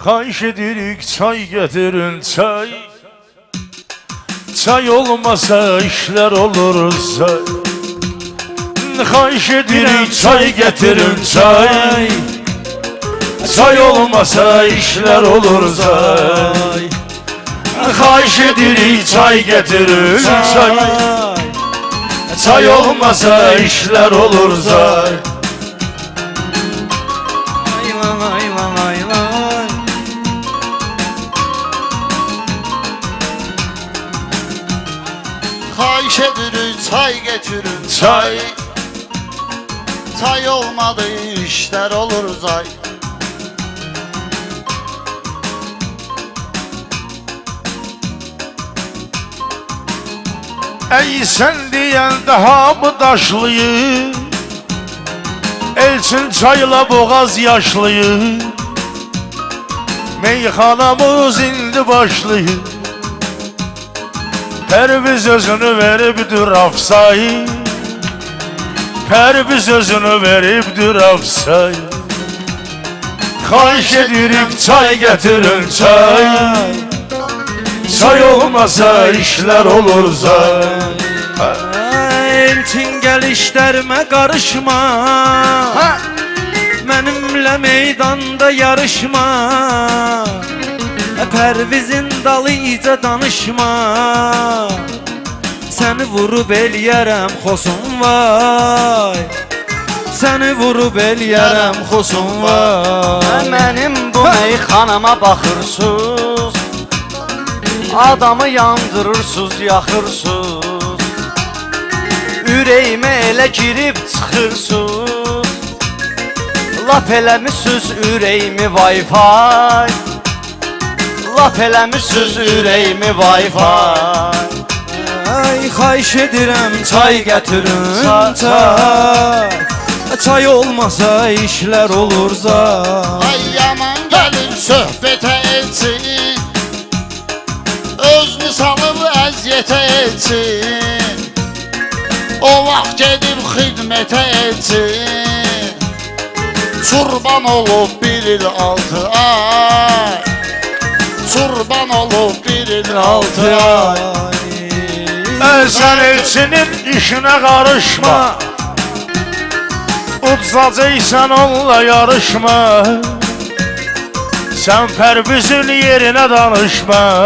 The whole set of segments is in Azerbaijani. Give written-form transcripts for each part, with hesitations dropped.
Xahiş edirik çay getirin çay. Çay olmasa işler olur zay. Xahiş edirik çay getirin çay. Çay olmasa işler olur zay. Xahiş edirik çay getirin çay. Çay olmasa işler olur zay. Xahiş edirik çay getirin Çay. Çay olmadı işler olur zay. Ey sen diyen daha mı daşlıyı? Elçin çayla boğaz yaşlıyı. Meyxanamız indi başlıyı. Perviz özünü veribdir afsayı. Perviz özünü veribdir afsayı. Xahiş edirik çay getirin çay. Çay olmasa işler olur zay. Elçin gel işlerime karışma. Benimle meydanda yarışma. Pervizin dalıca danışma. Seni vurup eləyərəm xosun vay. Seni vurup eləyərəm xosun vay. Mənim bu meyxanama baxırsız, adamı yandırırsız, yaxırsız. Ürəyimə elə girib çıxırsız. Lap eləmisiniz ürəyimi Wi-Fi. Lap eləmisiniz ürəyimi Wi-Fi. Ay xahiş edirəm çay gətirin çay. Çay olmasa işler olur zay. Ay yaman gelir söhbete etsin, özünü salıb əziyyətə etsin. O vaxt gedib xidmətə etsin. Çurban olub bir il 6 ay. Çurban olub bir il 6 ay. Sen elçinin işine karışma. Uzacıysan onunla yarışma. Sen Pervizin yerine danışma.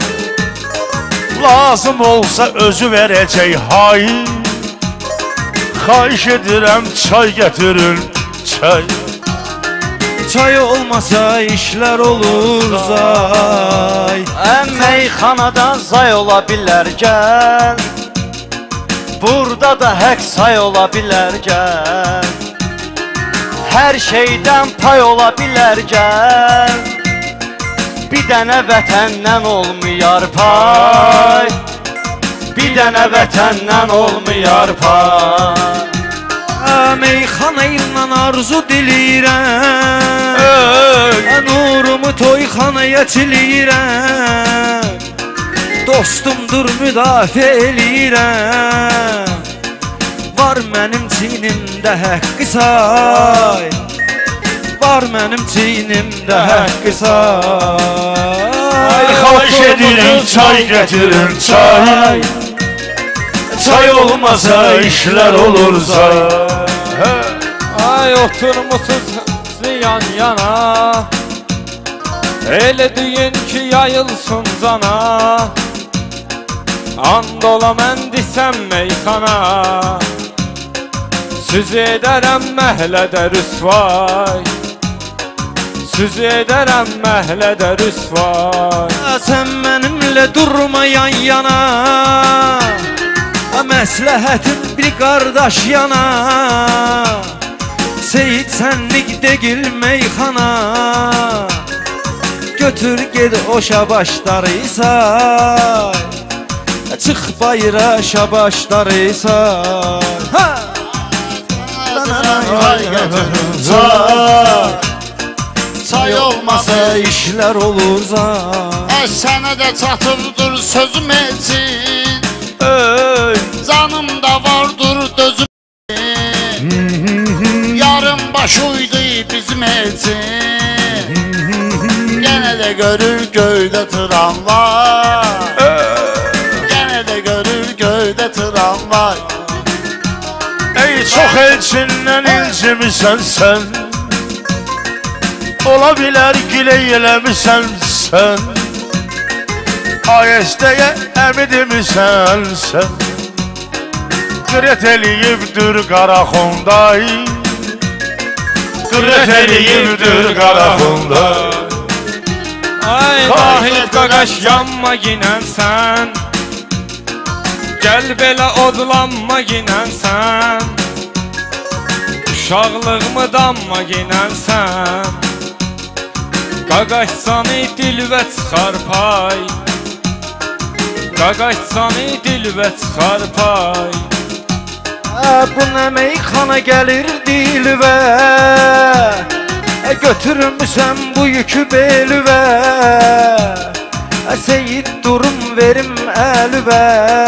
Lazım olsa özü verecek hay. Xahiş edirəm çay getirin çay. Çay olmasa işler olur zay. Meyxanada zay ola bilər gəl. Burada da həq say ola bilər gəl. Hər şeydən pay ola bilər gəl. Bir dənə vətəndən olmayar pay. Bir dənə vətəndən olmayar pay. Meyxana ilə arzu dilirəm. Nurumu toyxanaya çilirəm. Dostumdur müdafiə eləyirəm. Var mənim çiynimdə həqqi say. Var mənim çiynimdə həqqi say. Xahiş edirik çay getirin çay. Çay olmasa işler olur zay. Ay oturmuşuz yan yana. Elə deyin ki yayılsın cana. And ola mən desəm meyxana. Süz edərəm məhlədə rüsvay. Süz edərəm məhlədə rüsvay. Sən mənimlə durma yan yana. Məsləhətin bir qardaş yana. Seyid sənlik deyil meyxana. Götür ged o şabaşları say. Çıx bayra şabaşları say. Çay getirin çay. Çay olmasa işler olur zay. Sənə də çatıbdır sözüm etsin. Canım da vardır dözüm. Yarım baş uydu bizim etsin. görür göydə tramvay, yenə də görür göydə tramvay. Ey çox elçindən incimisən sən, ola bilər gülə eləmisən sən, ayəstəyə əmidimisən sən. Qırət eləyibdir Qaraxonday, qırət eləyibdir Qaraxonday. Ay Vahid qaqaş yanma ginən sən, gəl belə odlanma ginən sən, uşaqlığımı damma ginən sən. Qaqaş səni dilvə çıxar pay, qaqaş səni dilvə çıxar pay. Bu nə meyxana gəlir dilvə, götürmüsən bu yükü belvə, Seyid durum verim əlvə,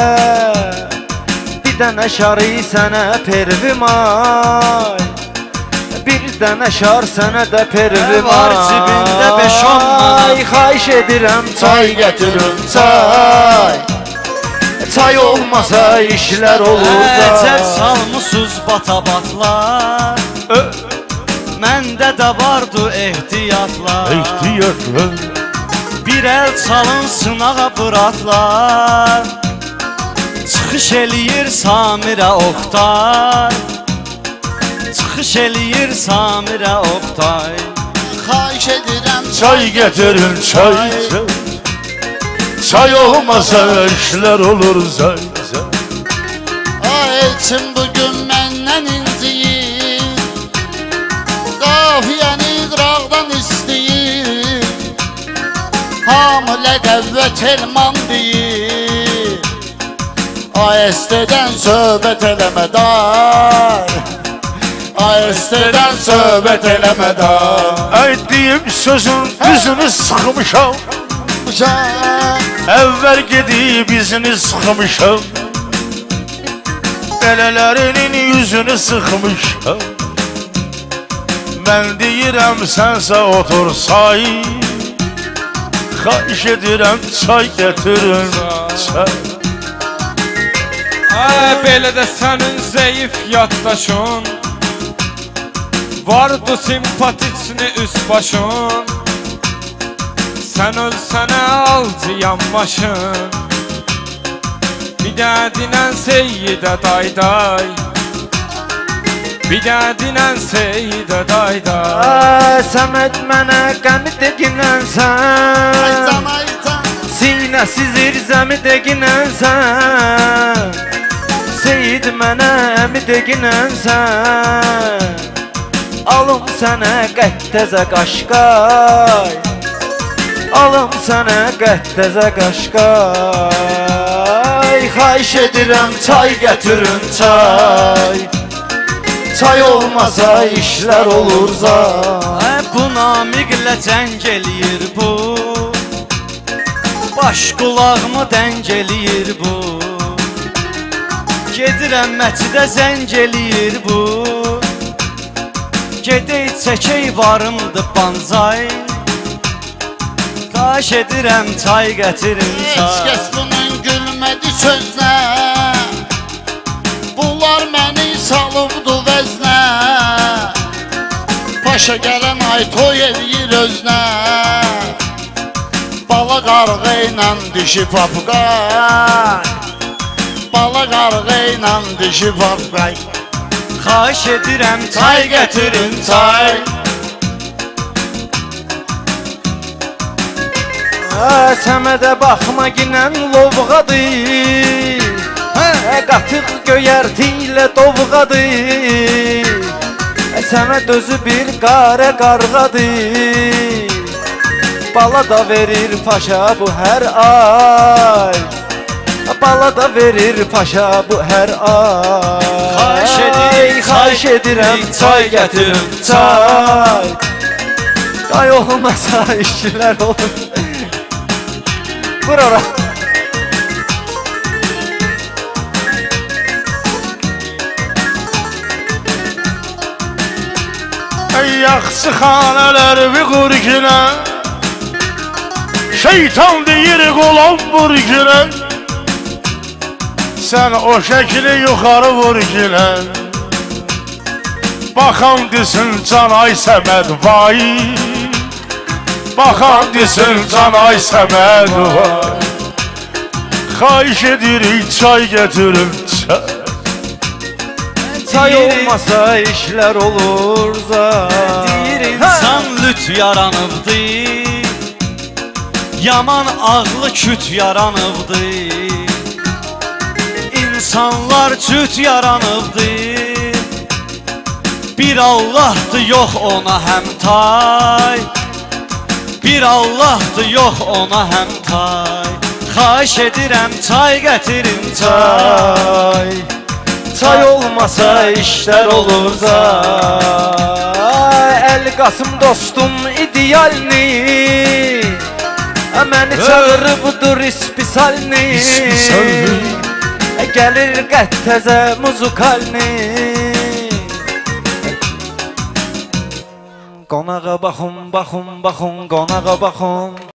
bir dənə şarı sənə pervimay, bir dənə şar sənə də pervimay. Var cibində 5-10 manat, xahiş edirəm çay gətirin çay, çay olmasa işlər olur da. Əcəb salmısız batabatlar, məndə də vardı ehtiyatlar. Ehtiyatlar. Bir əl çalın sınağa bıratlar, çıxış eləyir Samirə Oqtay, çıxış eləyir Samirə Oqtay. Xahiş edirəm Çay getirin çay, çay olmasa işlər olur zay zay. Ay elçin bugün məndən inciyir, qafiyəni qıraqdan istəyir, hamı ləqəvvə telman deyir, ayəstədən söhbət eləmədar, ayəstədən söhbət eləmədar. Etdiyim sözün düzünü sıxmışam, əvvəl gedib izini sıxmışam, belələrinin yüzünü sıxmışam. Mən deyirəm sənsə otur say, xahiş edirəm çay gətirin çay. Ay belə də sənin zəif yaddaşın, vardı simpatiçni üst başın, sən ölsənə alcıyam başın, bir dədinən Seyyidə dayday, bir dədinən Seyyidə dayday. Səməd mənə qəmi deginən sən, sinəsi zirzəmi deginən sən, Seyid mənə əmi deginən sən, alım sənə qəttəzə qaşqay, alım sənə qəttəzə qaşqay. Xahiş edirəm çay gətirin çay, çay olmasa işlər olur zay. Bu namiqlə cəng eləyir bu, baş qulağımı dəng eləyir bu, gedirəm məcidə zəng eləyir bu, gedək çəkək varımdı banzay, xahiş edirəm çay gətirin Heç çay. kəs bunun gülmədi sözlə, bunlar məni salıbdı vəznə, başa gələn ay toy eləyir özünə, bala qarğı ilə dişi papqay, bala qarğı ilə dişi papqay. Xahiş edirəm çay gətirin çay. Səmədə baxma ginən lovğadır, qatıq göyərti ilə dovğadır, Səməd özü bir qarə qarğadır, bala da verir paşa bu hər ay, bala da verir paşa bu hər ay. Xahiş edirəm çay gətirin çay, çay olmasa işlər olur. Vur ora. Ey yaxşı xanələr bir qurginə, şeytan deyir qolan vur girən. Sən o şəkli yuxarı vur girən. Baxan desin Can Ay Səməd vay. Baxan desin Can Ay Səməd vay. Xahiş edirik çay gətirin çay. Çay olmasa işlər olur zay. Deyir insan lüt yaranıbdı, yaman ağlı küt yaranıbdı. İnsanlar cüt yaranıbdı, bir Allah'dı yox ona həmtay. Bir Allah'dı yox ona həmtay. Xahiş edirəm çay gətirin çay. Çay olmasa işlər olur zay. Əli Qasım dostum idealni, məni çağırıbdır ispisalni. Gəlir qət təzə muzukalni. Qonağa baxın, baxın, baxın, qonağa baxın.